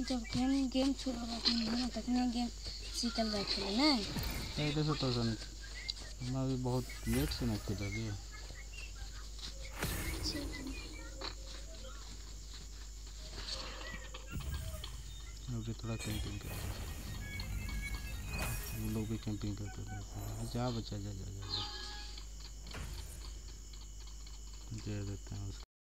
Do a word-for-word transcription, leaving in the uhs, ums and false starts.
जब game game शुरू होगा तो तखने गेम सीखल जाए खेले ना ए देखो तो सन हम अभी बहुत लेट से ना खेलिए अभी थोड़ा कैंपिंग करते हैं हम लोग भी कैंपिंग करते हैं जा बच्चा जा जा जा दे देते हैं उसको।